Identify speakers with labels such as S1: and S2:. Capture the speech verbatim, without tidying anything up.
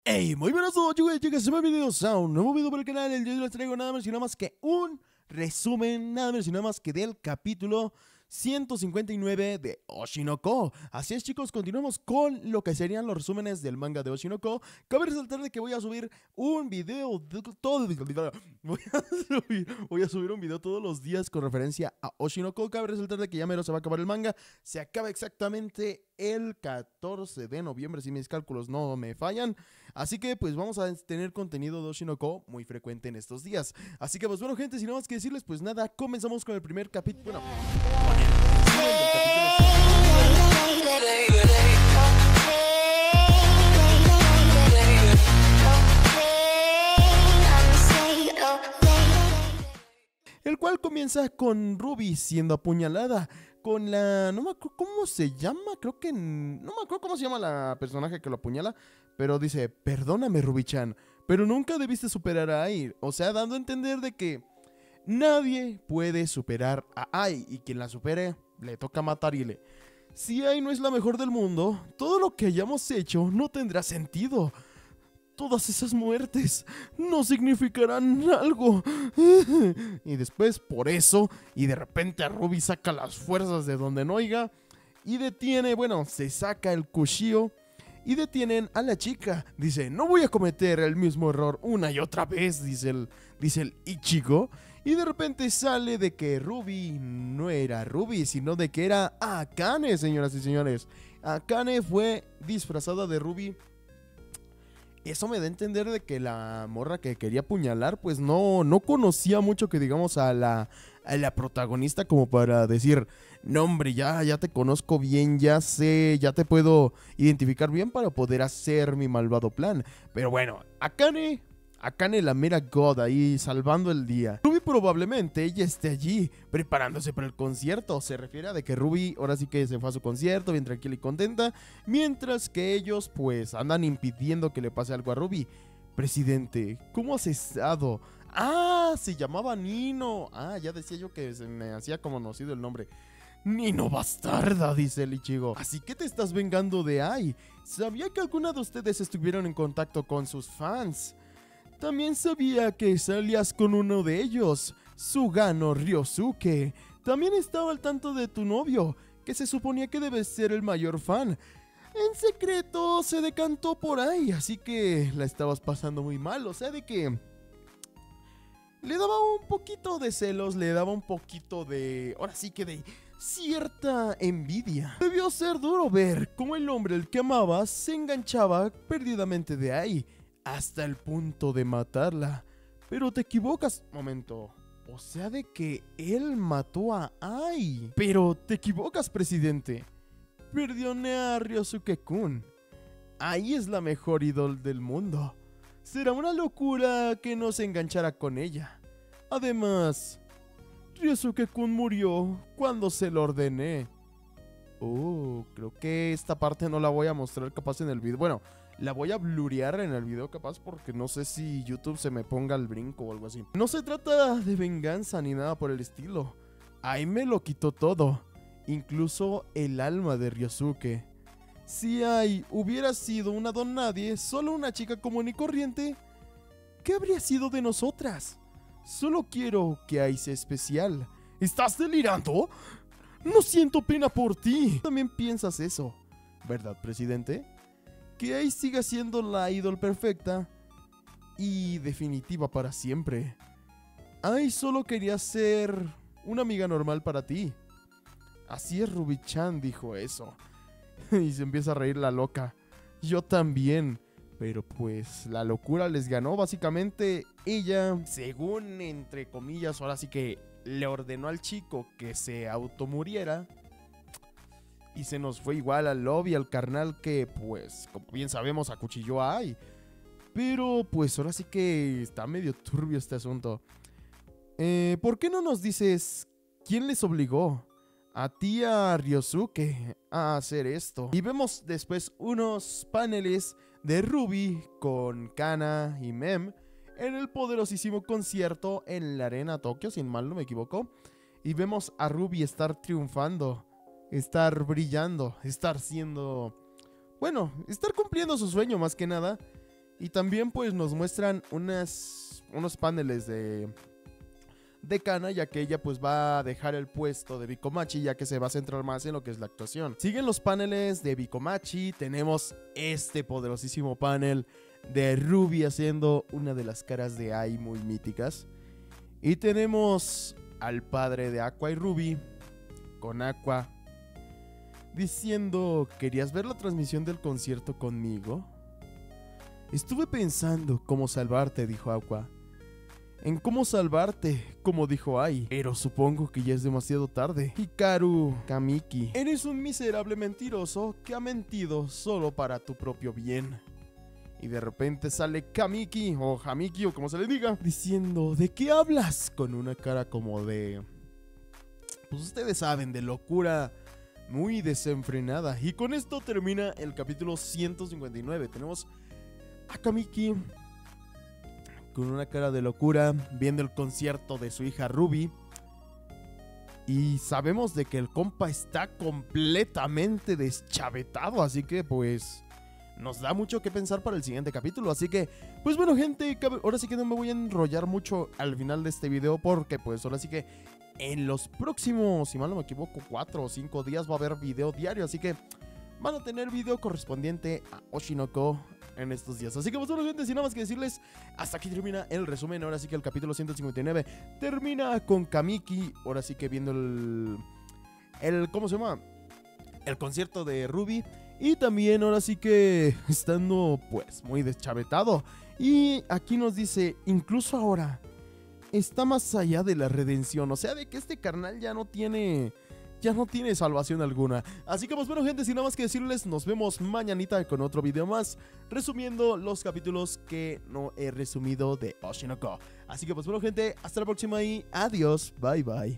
S1: Hey, muy buenas noches, chicos, chicas, bienvenidos a un nuevo video para el canal. El día de hoy les traigo nada más y nada más que un resumen, nada menos y nada más que del capítulo ciento cincuenta y nueve de Oshinoko. Así es, chicos, continuamos con lo que serían los resúmenes del manga de Oshinoko. Cabe resaltar de que voy a subir un video de todo voy a subir, voy a subir un video todos los días con referencia a Oshinoko. Cabe resaltar de que ya mero se va a acabar el manga. Se acaba exactamente el catorce de noviembre, si mis cálculos no me fallan. Así que pues vamos a tener contenido de Oshinoko muy frecuente en estos días. Así que pues bueno, gente, sin nada más que decirles, pues nada, comenzamos con el primer capítulo. Bueno, con el resumen del capítulo. El cual comienza con Ruby siendo apuñalada con la... no me acuerdo cómo se llama, creo que... no me acuerdo cómo se llama la personaje que lo apuñala, pero dice, perdóname Ruby-chan, pero nunca debiste superar a Ai. O sea, dando a entender de que nadie puede superar a Ai, y quien la supere, le toca matar y le... Si Ai no es la mejor del mundo, todo lo que hayamos hecho no tendrá sentido. Todas esas muertes no significarán algo. Y después, por eso, y de repente Ruby saca las fuerzas de donde no oiga y detiene, bueno, se saca el cuchillo y detienen a la chica. Dice, no voy a cometer el mismo error una y otra vez, dice el, dice el Ichigo. Y de repente sale de que Ruby no era Ruby, sino de que era Akane, señoras y señores. Akane fue disfrazada de Ruby. Eso me da a entender de que la morra que quería apuñalar, pues no, no conocía mucho que digamos a la, a la protagonista como para decir, no hombre, ya, ya te conozco bien, ya sé, ya te puedo identificar bien para poder hacer mi malvado plan. Pero bueno, Akane, Akane la mera god ahí salvando el día. Ruby probablemente ella esté allí preparándose para el concierto. Se refiere a de que Ruby ahora sí que se fue a su concierto bien tranquila y contenta, mientras que ellos pues andan impidiendo que le pase algo a Ruby. Presidente, ¿cómo has estado? Ah, se llamaba Nino. Ah, ya decía yo que se me hacía conocido el nombre. Nino bastarda, dice el Ichigo. Así que te estás vengando de Ai. Sabía que alguna de ustedes estuvieron en contacto con sus fans. También sabía que salías con uno de ellos, Sugano Ryosuke. También estaba al tanto de tu novio, que se suponía que debe ser el mayor fan. En secreto se decantó por ahí, así que la estabas pasando muy mal. O sea, de que le daba un poquito de celos, le daba un poquito de... ahora sí que de cierta envidia. Debió ser duro ver cómo el hombre al que amabas se enganchaba perdidamente de ahí, hasta el punto de matarla. Pero te equivocas. Momento. O sea de que él mató a Ai. Pero te equivocas, presidente. Perdoné a Ryosuke-kun. Ai es la mejor ídol del mundo. Será una locura que no se enganchara con ella. Además, Ryosuke-kun murió cuando se lo ordené. Oh, creo que esta parte no la voy a mostrar capaz en el video. Bueno, la voy a blurear en el video capaz porque no sé si YouTube se me ponga al brinco o algo así. No se trata de venganza ni nada por el estilo. Ai me lo quitó todo, incluso el alma de Ryosuke. Si Ai hubiera sido una don nadie, solo una chica común y corriente, ¿qué habría sido de nosotras? Solo quiero que Ai sea especial. ¿Estás delirando? No siento pena por ti. También piensas eso, ¿verdad, presidente? Que Ai siga siendo la ídol perfecta y definitiva para siempre. Ai solo quería ser una amiga normal para ti. Así es, Ruby-chan dijo eso. Y se empieza a reír la loca. Yo también. Pero pues la locura les ganó. Básicamente ella, según entre comillas, ahora sí que le ordenó al chico que se automuriera. Y se nos fue igual al lobby, al carnal que, pues, como bien sabemos, acuchilló a Ai. Pero, pues, ahora sí que está medio turbio este asunto. Eh, ¿por qué no nos dices quién les obligó a ti, a Ryosuke, a hacer esto? Y vemos después unos paneles de Ruby con Kana y Mem en el poderosísimo concierto en la Arena Tokio, si mal no me equivoco. Y vemos a Ruby estar triunfando, estar brillando, estar siendo... bueno, estar cumpliendo su sueño más que nada. Y también pues nos muestran unas, unos paneles de, de Kana, ya que ella pues va a dejar el puesto de Bikomachi, ya que se va a centrar más en lo que es la actuación. Siguen los paneles de Bikomachi, tenemos este poderosísimo panel de Ruby haciendo una de las caras de Ai muy míticas. Y tenemos al padre de Aqua y Ruby, con Aqua, diciendo: ¿querías ver la transmisión del concierto conmigo? Estuve pensando cómo salvarte, dijo Aqua. En cómo salvarte, como dijo Ai. Pero supongo que ya es demasiado tarde. Hikaru Kamiki, eres un miserable mentiroso que ha mentido solo para tu propio bien. Y de repente sale Kamiki, o Hamiki, o como se le diga, diciendo: ¿de qué hablas? Con una cara como de... pues ustedes saben, de locura muy desenfrenada. Y con esto termina el capítulo ciento cincuenta y nueve. Tenemos a Kamiki con una cara de locura viendo el concierto de su hija Ruby. Y sabemos de que el compa está completamente deschavetado, así que pues nos da mucho que pensar para el siguiente capítulo. Así que, pues bueno, gente, ahora sí que no me voy a enrollar mucho al final de este video, porque pues ahora sí que en los próximos, si mal no me equivoco, cuatro o cinco días va a haber video diario. Así que van a tener video correspondiente a Oshinoko en estos días. Así que pues bueno, gente, sin nada más que decirles, hasta aquí termina el resumen. Ahora sí que el capítulo ciento cincuenta y nueve termina con Kamiki, ahora sí que viendo el... el ¿cómo se llama? El concierto de Ruby. Y también ahora sí que estando pues muy deschavetado. Y aquí nos dice: incluso ahora está más allá de la redención. O sea, de que este carnal ya no tiene... ya no tiene salvación alguna. Así que pues bueno, gente, sin nada más que decirles, nos vemos mañanita con otro video más, resumiendo los capítulos que no he resumido de Oshinoko. Así que pues bueno, gente, hasta la próxima y adiós, bye bye.